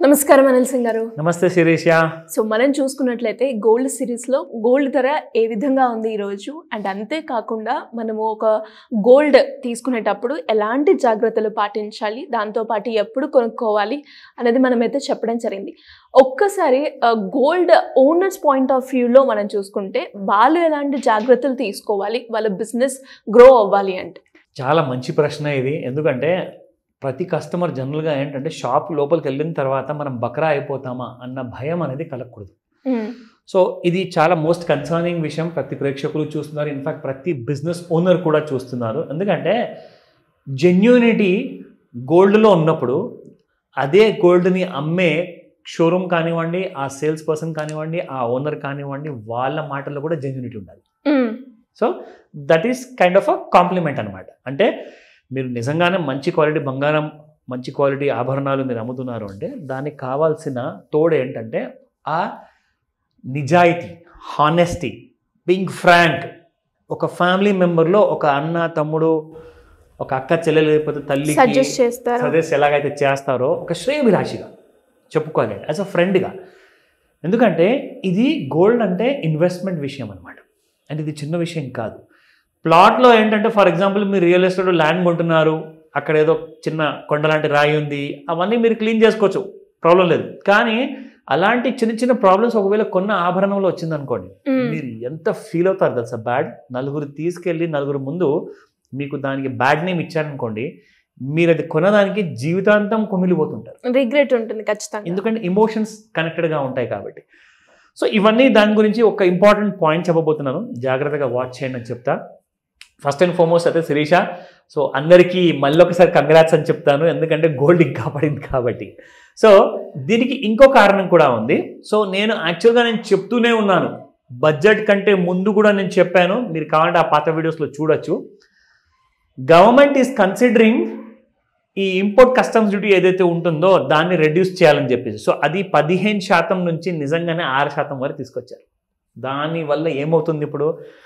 నమస్కారం అనిల్ సింగ్ గారు. నమస్తే శిరీష. సో మనం చూసుకున్నట్లయితే గోల్డ్ సిరీస్ లో గోల్డ్ ధర ఏ విధంగా ఉంది ఈ రోజు, అండ్ అంతే కాకుండా మనము ఒక గోల్డ్ తీసుకునేటప్పుడు ఎలాంటి జాగ్రత్తలు పాటించాలి, దాంతో పాటు ఎప్పుడు కొనుక్కోవాలి అనేది మనమైతే చెప్పడం జరిగింది. ఒక్కసారి గోల్డ్ ఓనర్స్ పాయింట్ ఆఫ్ వ్యూలో మనం చూసుకుంటే వాళ్ళు ఎలాంటి జాగ్రత్తలు తీసుకోవాలి వాళ్ళ బిజినెస్ గ్రో అవ్వాలి అంటే? చాలా మంచి ప్రశ్న ఇది. ఎందుకంటే ప్రతి కస్టమర్ జనరల్గా ఏంటంటే షాప్ లోపలికి వెళ్ళిన తర్వాత మనం బకరా అయిపోతామా అన్న భయం అనేది కలగకూడదు. సో ఇది చాలా మోస్ట్ కన్సర్నింగ్ విషయం. ప్రతి ప్రేక్షకులు చూస్తున్నారు, ఇన్ఫాక్ట్ ప్రతి బిజినెస్ ఓనర్ కూడా చూస్తున్నారు. ఎందుకంటే జెన్యూనిటీ గోల్డ్లో ఉన్నప్పుడు అదే గోల్డ్ని అమ్మే షోరూమ్ కానివ్వండి, ఆ సేల్స్ పర్సన్ కానివ్వండి, ఆ ఓనర్ కానివ్వండి, వాళ్ళ మాటల్లో కూడా జెన్యూనిటీ ఉండాలి. So that is kind of a compliment అనమాట. అంటే మీరు నిజంగానే మంచి క్వాలిటీ బంగారం, మంచి క్వాలిటీ ఆభరణాలు మీరు అమ్ముతున్నారు అంటే దానికి కావాల్సిన తోడు ఏంటంటే ఆ నిజాయితీ, హానెస్టీ, బీయింగ్ ఫ్రాంక్. ఒక ఫ్యామిలీ మెంబర్లో ఒక అన్న, తమ్ముడు, ఒక అక్క, చెల్లెలు, లేకపోతే తల్లికి సజెస్ట్ ఎలాగైతే చేస్తారో ఒక శ్రేయభిలాషిగా చెప్పుకోవాలి, యాజ్ అ ఫ్రెండ్గా. ఎందుకంటే ఇది గోల్డ్ అంటే ఇన్వెస్ట్మెంట్ విషయం అనమాట. అంటే ఇది చిన్న విషయం కాదు. ప్లాట్లో ఏంటంటే ఫర్ ఎగ్జాంపుల్ మీరు రియల్ ఎస్టేట్ ల్యాండ్ కొంటున్నారు, అక్కడ ఏదో చిన్న కొండలాంటి రాయి ఉంది, అవన్నీ మీరు క్లీన్ చేసుకోవచ్చు, ప్రాబ్లం లేదు. కానీ అలాంటి చిన్న చిన్న ప్రాబ్లమ్స్ ఒకవేళ కొన్న ఆభరణంలో వచ్చిందనుకోండి, మీరు ఎంత ఫీల్ అవుతారు తెలుసా? బ్యాడ్. నలుగురు తీసుకెళ్ళి నలుగురు ముందు మీకు దానికి బ్యాడ్ నేమ్ ఇచ్చారనుకోండి, మీరు అది కొనడానికి జీవితాంతం కుమిలిపోతుంటారు, రిగ్రెట్ ఉంటుంది ఖచ్చితంగా. ఎందుకంటే ఇమోషన్స్ కనెక్టెడ్గా ఉంటాయి కాబట్టి. సో ఇవన్నీ దాని గురించి ఒక ఇంపార్టెంట్ పాయింట్ చెప్పబోతున్నాను, జాగ్రత్తగా వాచ్ చేయండి అని చెప్తా. ఫస్ట్ అండ్ ఫార్మోస్ట్ అయితే శిరీష, సో అందరికీ మళ్ళీ ఒకసారి కంగ్రాట్స్ అని చెప్తాను, ఎందుకంటే గోల్డ్ ఇంకా పడింది కాబట్టి. సో దీనికి ఇంకో కారణం కూడా ఉంది. సో నేను యాక్చువల్గా చెప్తూనే ఉన్నాను, బడ్జెట్ కంటే ముందు కూడా నేను చెప్పాను, మీరు కావాలంటే ఆ పాత వీడియోస్లో చూడొచ్చు. గవర్నమెంట్ ఈజ్ కన్సిడరింగ్ ఈ ఇంపోర్ట్ కస్టమ్స్ డ్యూటీ ఏదైతే ఉంటుందో దాన్ని రెడ్యూస్ చేయాలని చెప్పేసి. సో అది 15% నుంచి నిజంగానే 6% వరకు తీసుకొచ్చారు. దానివల్ల ఏమవుతుంది, ఇప్పుడు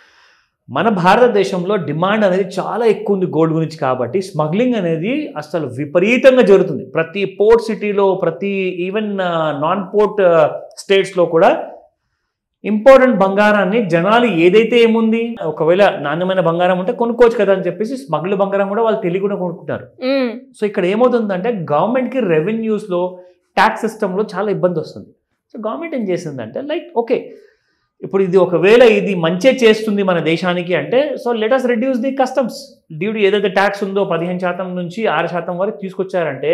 మన భారతదేశంలో డిమాండ్ అనేది చాలా ఎక్కువ ఉంది గోల్డ్ గురించి, కాబట్టి స్మగ్లింగ్ అనేది అసలు విపరీతంగా జరుగుతుంది. ప్రతి పోర్ట్ సిటీలో, ప్రతి ఈవెన్ నాన్ పోర్ట్ స్టేట్స్లో కూడా ఇంపార్టెంట్ బంగారాన్ని జనాలు ఏదైతే ఏముంది, ఒకవేళ నాణ్యమైన బంగారం ఉంటే కొనుక్కోవచ్చు కదా అని చెప్పేసి స్మగ్ల్ బంగారం కూడా వాళ్ళు తెలియకుండా కొనుక్కుంటారు. సో ఇక్కడ ఏమవుతుందంటే గవర్నమెంట్కి రెవెన్యూస్లో, ట్యాక్స్ సిస్టంలో చాలా ఇబ్బంది వస్తుంది. సో గవర్నమెంట్ ఏం చేసిందంటే లైక్ ఓకే, ఇప్పుడు ఇది ఒకవేళ ఇది మంచి చేస్తుంది మన దేశానికి అంటే, so let us reduce the customs duty. ఏదైతే ట్యాక్స్ ఉందో 15% నుంచి 6% వరకు తీసుకొచ్చారంటే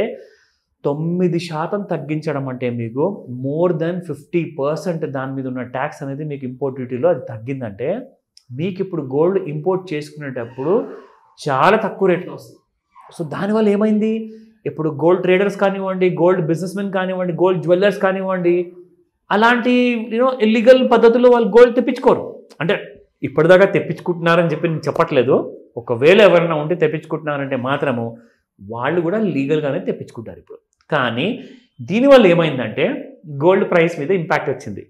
9% తగ్గించడం అంటే మీకు మోర్ దెన్ 50% దాని మీద ఉన్న ట్యాక్స్ అనేది మీకు ఇంపోర్ట్ డ్యూటీలో అది తగ్గిందంటే మీకు ఇప్పుడు గోల్డ్ ఇంపోర్ట్ చేసుకునేటప్పుడు చాలా తక్కువ రేట్లో వస్తుంది. సో దానివల్ల ఏమైంది, ఇప్పుడు గోల్డ్ ట్రేడర్స్ కానివ్వండి, గోల్డ్ బిజినెస్ మెన్ కానివ్వండి, గోల్డ్ జ్యువెలర్స్ కానివ్వండి, అలాంటి ఇల్లీగల్ పద్ధతుల్లో వాళ్ళు గోల్డ్ తెప్పించుకోరు. అంటే ఇప్పటిదాకా తెప్పించుకుంటున్నారని చెప్పి నేను చెప్పట్లేదు, ఒకవేళ ఎవరైనా ఉంటే తెప్పించుకుంటున్నారంటే మాత్రము వాళ్ళు కూడా లీగల్గానే తెప్పించుకుంటారు ఇప్పుడు. కానీ దీనివల్ల ఏమైందంటే గోల్డ్ ప్రైస్ మీద ఇంపాక్ట్ వచ్చింది.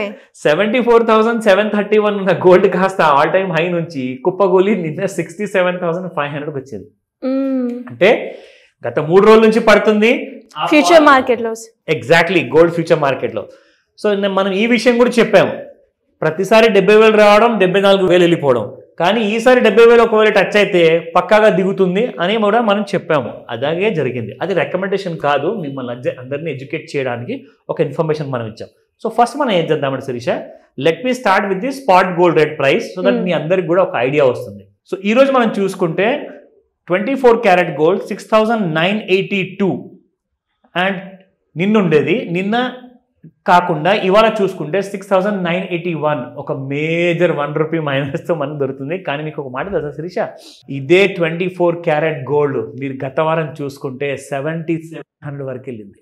74,731 ఉన్న గోల్డ్ కాస్త ఆల్ టైమ్ హై నుంచి కుప్పగోలి నిన్న 67,500 వచ్చింది. అంటే గత 3 రోజుల నుంచి పడుతుంది ఫ్యూచర్ మార్కెట్లో. ఎగ్జాక్ట్లీ, గోల్డ్ ఫ్యూచర్ మార్కెట్లో. సో మనం ఈ విషయం కూడా చెప్పాము, ప్రతిసారి 70,000 రావడం, 74,000 వెళ్ళిపోవడం, కానీ ఈసారి 70,000 ఒకవేళ టచ్ అయితే పక్కాగా దిగుతుంది అని కూడా మనం చెప్పాము. అలాగే జరిగింది. అది రికమెండేషన్ కాదు, మిమ్మల్ని అందరినీ ఎడ్యుకేట్ చేయడానికి ఒక ఇన్ఫర్మేషన్ మనం ఇచ్చాం. సో ఫస్ట్ మనం ఏం చేద్దామంటే Shirisha, let me start with the spot gold rate price, so that మీ అందరికి కూడా ఒక ఐడియా వస్తుంది. సో ఈరోజు మనం చూసుకుంటే 24 క్యారెట్ గోల్డ్ 6,982 అండ్ నిన్నుండేది, నిన్న కాకుండా ఇవాళ చూసుకుంటే 6,981, ఒక మేజర్ ₹1 మైనస్తో మనకు దొరుకుతుంది. కానీ మీకు ఒక మాట తెలుసా శిరీష, ఇదే 24 క్యారెట్ గోల్డ్ మీరు గత వారం చూసుకుంటే 7,700 వరకు వెళ్ళింది.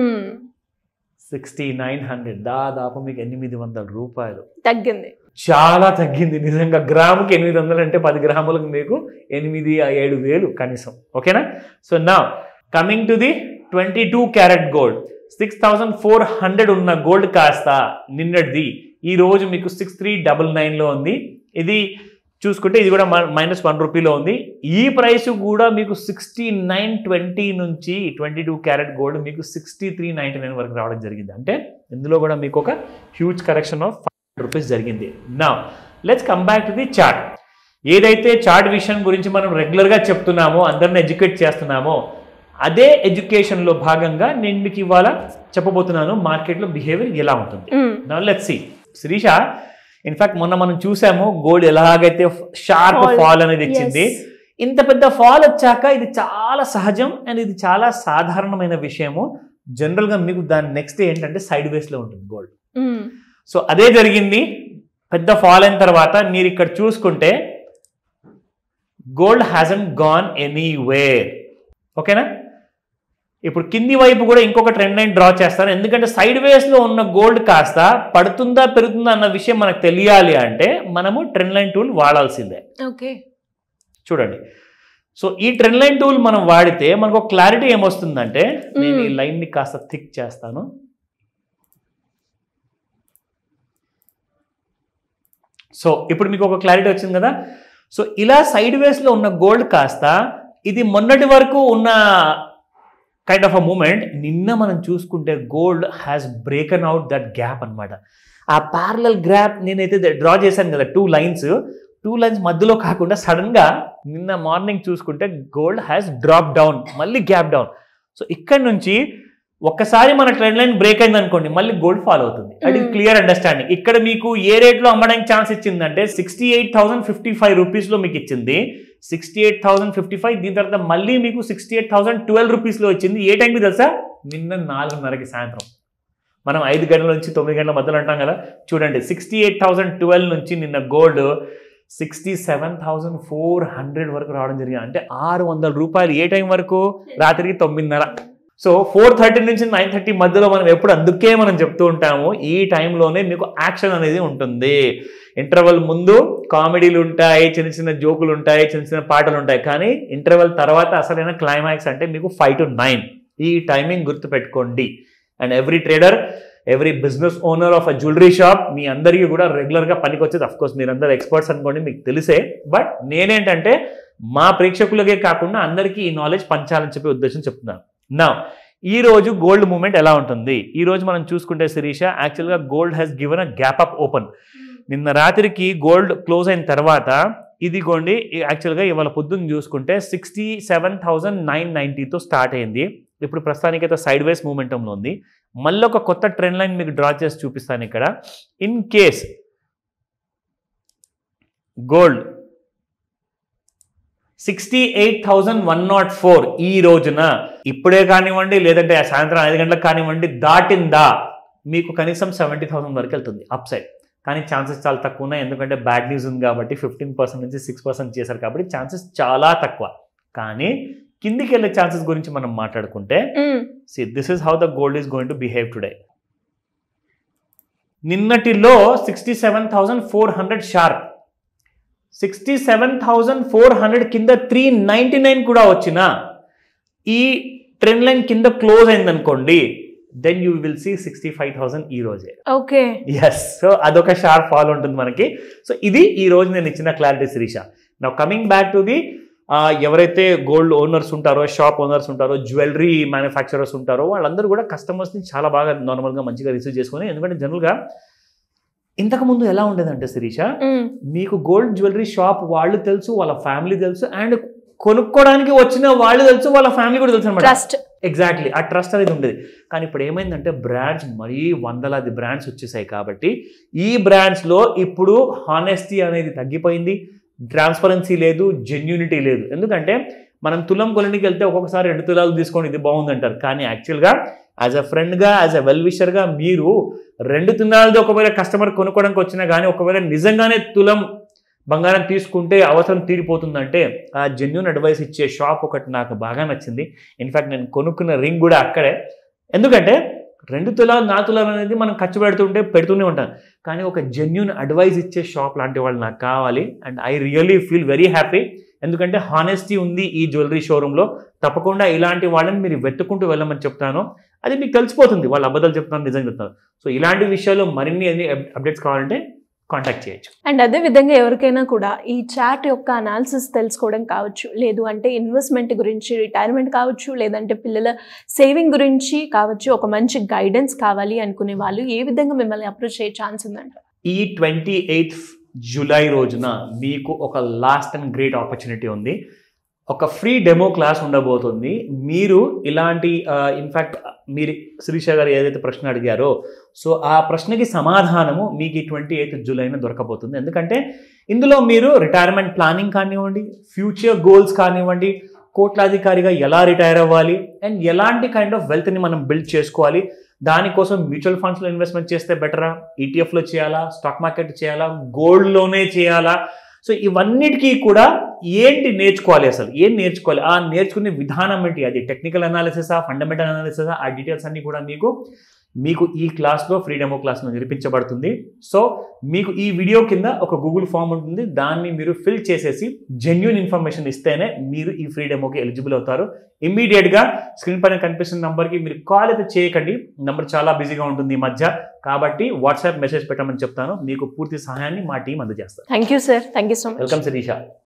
6,900, దాదాపు మీకు ₹800 తగ్గింది. చాలా తగ్గింది నిజంగా. గ్రాముకి 800 అంటే 10 గ్రాములకు మీకు 8,000-7,000 కనీసం. ఓకేనా? సో నా coming to the 22 carat gold, 6,400 ఉన్న గోల్డ్ కాస్త నిన్నటిది ఈ రోజు మీకు 6,399లో ఉంది. ఇది చూసుకుంటే ఇది కూడా -1 రూపీలో ఉంది. ఈ ప్రైస్ కూడా మీకు 6920 నుంచి 22 క్యారెట్ గోల్డ్ మీకు 6399 వరకు రావడం జరిగింది. అంటే ఇందులో కూడా మీకు ఒక హ్యూజ్ కరెక్షన్ ఆఫ్ 500 రూపీస్ జరిగింది. Now let's come back to the chart. ఏదైతే చార్ట్ విషయం గురించి మనం రెగ్యులర్గా చెప్తున్నామో, అందరిని ఎడ్యుకేట్ చేస్తున్నామో, అదే ఎడ్యుకేషన్లో భాగంగా నేను మీకు ఇవాళ చెప్పబోతున్నాను మార్కెట్లో బిహేవియర్ ఎలా ఉంటుంది. Now let's see. Shirisha, in fact మొన్న మనం చూసాము గోల్డ్ ఎలాగైతే షార్ప్ ఫాల్ అనేది ఇచ్చింది. ఇంత పెద్ద ఫాల్ వచ్చాక ఇది చాలా సహజం అండ్ ఇది చాలా సాధారణమైన విషయము. జనరల్గా మీకు దాని నెక్స్ట్ ఏంటంటే సైడ్ వేస్లో ఉంటుంది గోల్డ్. సో అదే జరిగింది. పెద్ద ఫాల్ అయిన తర్వాత మీరు ఇక్కడ చూసుకుంటే గోల్డ్ హ్యాజంట్ గాన్ ఎనీవేర్. ఓకేనా? ఇప్పుడు కింది వైపు కూడా ఇంకొక ట్రెండ్ లైన్ డ్రా చేస్తాను. ఎందుకంటే సైడ్ వేస్లో ఉన్న గోల్డ్ కాస్త పడుతుందా పెరుగుతుందా అన్న విషయం మనకు తెలియాలి అంటే మనము ట్రెండ్ లైన్ టూల్ వాడాల్సిందే. ఓకే, చూడండి. సో ఈ ట్రెండ్ లైన్ టూల్ మనం వాడితే మనకు ఒక క్లారిటీ ఏమొస్తుందంటే, నేను ఈ లైన్ని కాస్త థిక్ చేస్తాను. సో ఇప్పుడు మీకు ఒక క్లారిటీ వచ్చింది కదా. సో ఇలా సైడ్ వేస్లో ఉన్న గోల్డ్ కాస్త ఇది మొన్నటి వరకు ఉన్న కైండ్ ఆఫ్ అ మూమెంట్ నిన్న మనం చూసుకుంటే gold has broken out that gap అనమాట. ఆ ప్యారలల్ గ్యాప్ నేనైతే డ్రా చేశాను కదా, 2 లైన్స్ మధ్యలో కాకుండా సడన్గా నిన్న మార్నింగ్ చూసుకుంటే గోల్డ్ హ్యాస్ డ్రాప్ డౌన్, మళ్ళీ గ్యాప్ డౌన్. సో ఇక్కడ నుంచి ఒక్కసారి మన ట్రెండ్ లైన్ బ్రేక్ అయింది అనుకోండి, మళ్ళీ గోల్డ్ ఫాల్ అవుతుంది. అది క్లియర్ అండర్స్టాండింగ్. ఇక్కడ మీకు ఏ రేట్లో అమ్మడానికి ఛాన్స్ ఇచ్చిందంటే 68,055 రూపీస్లో మీకు ఇచ్చింది. 68,055. దీని తర్వాత మళ్ళీ మీకు 68,012 రూపీస్లో ఇచ్చింది. ఏ టైంకి తెలుసా? నిన్న 4:30కి సాయంత్రం. మనం 5 గంటల నుంచి 9 గంటల మధ్యలో అంటాం కదా. చూడండి, 68,012 నుంచి నిన్న గోల్డ్ 67,400 వరకు రావడం జరిగింది. అంటే 600 రూపాయలు. ఏ టైం వరకు? రాత్రికి 9:30. సో 4:30 నుంచి 9:30 మధ్యలో మనం ఎప్పుడు, అందుకే మనం చెప్తూ ఉంటాము ఈ టైంలోనే మీకు యాక్షన్ అనేది ఉంటుంది. ఇంటర్వెల్ ముందు కామెడీలు ఉంటాయి, చిన్న చిన్న జోకులు ఉంటాయి, చిన్న చిన్న పాటలు ఉంటాయి. కానీ ఇంటర్వెల్ తర్వాత అసలైన క్లైమాక్స్ అంటే మీకు 5 to 9. ఈ టైమింగ్ గుర్తుపెట్టుకోండి. And every trader, every business owner of a jewellery shop, మీ అందరికీ కూడా రెగ్యులర్గా పనికి వచ్చేది. అఫ్కోర్స్ మీరందరూ ఎక్స్పర్ట్స్ అనుకోండి, మీకు తెలిసే. బట్ నేనేంటంటే మా ప్రేక్షకులకే కాకుండా అందరికీ ఈ నాలెడ్జ్ పంచాలని చెప్పే ఉద్దేశం చెప్తున్నాను. నా ఈ రోజు గోల్డ్ మూవ్మెంట్ ఎలా ఉంటుంది? ఈ రోజు మనం చూసుకుంటే శిరీష, యాక్చువల్గా gold has given a gap up open. నిన్న రాత్రికి గోల్డ్ క్లోజ్ అయిన తర్వాత ఇదిగోండి, యాక్చువల్గా ఇవాళ పొద్దున్న చూసుకుంటే 67,990తో స్టార్ట్ అయింది. ఇప్పుడు ప్రస్తుతానికైతే సైడ్ వేస్ మూమెంటంలో ఉంది. మళ్ళీ ఒక కొత్త ట్రెండ్ లైన్ మీకు డ్రా చేసి చూపిస్తాను ఇక్కడ. ఇన్ కేస్ గోల్డ్ 68,104 ఈ రోజున ఇప్పుడే కానివ్వండి, లేదంటే సాయంత్రం 5 గంటలకు కానివ్వండి దాటిందా, మీకు కనీసం 70,000 వరకు వెళ్తుంది అప్ సైడ్. కానీ ఛాన్సెస్ చాలా తక్కువ ఉన్నాయి. ఎందుకంటే బ్యాడ్ న్యూస్ ఉంది కాబట్టి 15% నుంచి 6% చేశారు కాబట్టి ఛాన్సెస్ చాలా తక్కువ. కానీ కిందికి వెళ్ళే ఛాన్సెస్ గురించి మనం మాట్లాడుకుంటే, this is how the gold is going to behave today. నిన్నటిలో 67,400 షార్ప్, 67,400 కింద 399 కూడా వచ్చిన ఈ ట్రెండ్ లైన్ కింద క్లోజ్ అయిందనుకోండి, దెన్ యూ విల్ సీ 65,000 ఈ రోజే. Okay, yes. సో అదొక షార్ప్ ఫాల్ ఉంటుంది మనకి. సో ఇది ఈ రోజు నేను ఇచ్చిన clarity Shirisha. Now coming back to the ఎవరైతే గోల్డ్ ఓనర్స్ ఉంటారో, షాప్ ఓనర్స్ ఉంటారో, జ్యువెలరీ మ్యానుఫ్యాక్చరర్స్ ఉంటారో, వాళ్ళందరూ కూడా కస్టమర్స్ని చాలా బాగా నార్మల్గా మంచిగా రిసీవ్ చేసుకుని. ఎందుకంటే జనరల్గా ఇంతకుముందు ఎలా ఉండేదంటే శిరీష, మీకు గోల్డ్ జ్యువెలరీ షాప్ వాళ్ళు తెలుసు, వాళ్ళ ఫ్యామిలీ తెలుసు, అండ్ కొనుక్కోవడానికి వచ్చిన వాళ్ళు తెలుసు, వాళ్ళ ఫ్యామిలీ కూడా తెలుసు అనమాట. ట్రస్ట్, ఎగ్జాక్ట్లీ ఆ ట్రస్ట్ అనేది ఉండేది. కానీ ఇప్పుడు ఏమైందంటే బ్రాండ్స్ మరీ 100 బ్రాండ్స్ వచ్చేసాయి కాబట్టి ఈ బ్రాండ్స్లో ఇప్పుడు హానెస్టీ అనేది తగ్గిపోయింది, ట్రాన్స్పరెన్సీ లేదు, జెన్యూనిటీ లేదు. ఎందుకంటే మనం తులం కొలనికి వెళ్తే ఒక్కొక్కసారి 2 తులాలు తీసుకోండి ఇది బాగుందంటారు. కానీ యాక్చువల్గా యాజ్ అ ఫ్రెండ్గా, యాజ్ అ వెల్ విషర్గా మీరు 2 తులాలది ఒకవేళ కస్టమర్ కొనుక్కోవడానికి వచ్చినా కానీ ఒకవేళ నిజంగానే తులం బంగారం తీసుకుంటే అవసరం తీరిపోతుందంటే ఆ జెన్యూన్ అడ్వైస్ ఇచ్చే షాప్ ఒకటి నాకు బాగా నచ్చింది. ఇన్ఫ్యాక్ట్ నేను కొనుక్కున్న రింగ్ కూడా అక్కడే. ఎందుకంటే 2 తులాలు 4 తులాలు అనేది మనం ఖర్చు పెడుతూనే ఉంటాను. కానీ ఒక జెన్యూన్ అడ్వైస్ ఇచ్చే షాప్ లాంటి వాళ్ళు నాకు కావాలి. And I really feel very happy. ఎందుకంటే హానెస్టీ ఉంది ఈ జ్యువెలరీ షోరూంలో. తప్పకుండా ఇలాంటి వాళ్ళని మీరు వెతుక్కుంటూ వెళ్ళమని చెప్తాను. అది మీకు తెలిసిపోతుంది, వాళ్ళు అబద్ధాలు చెప్తాను, నిజంగా చెప్తాను. సో ఇలాంటి విషయాలు మరిన్ని అప్డేట్స్ కావాలంటే కాంటాక్ట్ చేయొచ్చు. అండ్ అదే విధంగా ఎవరికైనా కూడా ఈ చార్ట్ యొక్క అనాలిసిస్ తెలుసుకోవడం కావచ్చు, లేదు అంటే ఇన్వెస్ట్మెంట్ గురించి, రిటైర్మెంట్ కావచ్చు, లేదంటే పిల్లల సేవింగ్ గురించి కావచ్చు, ఒక మంచి గైడెన్స్ కావాలి అనుకునే వాళ్ళు ఏ విధంగా మిమ్మల్ని అప్రోచ్ అయ్యే ఛాన్స్ ఉందంట? ఈ 28th జూలై రోజున మీకు ఒక లాస్ట్ అండ్ గ్రేట్ ఆపర్చునిటీ ఉంది. ఒక ఫ్రీ డెమో క్లాస్ ఉండబోతుంది. మీరు ఇలాంటి ఇన్ఫ్యాక్ట్ మీరు శిరీష గారు ఏదైతే ప్రశ్న అడిగారో సో ఆ ప్రశ్నకి సమాధానము మీకు ఈ 28th జూలైన దొరకబోతుంది. ఎందుకంటే ఇందులో మీరు రిటైర్మెంట్ ప్లానింగ్ కానివ్వండి, ఫ్యూచర్ గోల్స్ కానివ్వండి, కోట్లాధికారిగా ఎలా రిటైర్ అవ్వాలి అండ్ ఎలాంటి కైండ్ ఆఫ్ వెల్త్ని మనం బిల్డ్ చేసుకోవాలి, దానికోసం మ్యూచువల్ ఫండ్స్లో ఇన్వెస్ట్మెంట్ చేస్తే బెటరా, ఈటీఎఫ్లో చేయాలా, స్టాక్ మార్కెట్ చేయాలా, గోల్డ్లోనే చేయాలా, సో ఇవన్నిటికీ కూడా ఏంటి నేర్చుకోవాలి, అసలు ఏం నేర్చుకోవాలి, ఆ నేర్చుకునే విధానం ఏంటి, అది టెక్నికల్ అనాలిసిసా, ఫండమెంటల్ అనాలిసిసా, ఆ డీటెయిల్స్ అన్నీ కూడా మీకు ఈ క్లాస్లో ఫ్రీ డెమో క్లాస్లో నేర్పించబడుతుంది. సో మీకు ఈ వీడియో కింద ఒక గూగుల్ ఫామ్ ఉంటుంది, దాన్ని మీరు ఫిల్ చేసేసి జెన్యూన్ ఇన్ఫర్మేషన్ ఇస్తేనే మీరు ఈ ఫ్రీ డెమోకి ఎలిజిబుల్ అవుతారు. ఇమ్మీడియట్గా స్క్రీన్ పైన కనిపిస్తున్న నంబర్కి మీరు కాల్ అయితే చేయకండి, నంబర్ చాలా బిజీగా ఉంటుంది ఈ మధ్య, కాబట్టి వాట్సాప్ మెసేజ్ పెట్టమని చెప్తాను. మీకు పూర్తి సహాయాన్ని మా టీం అందజేస్తారు. Thank you sir, thank you so much. Welcome Sirisha.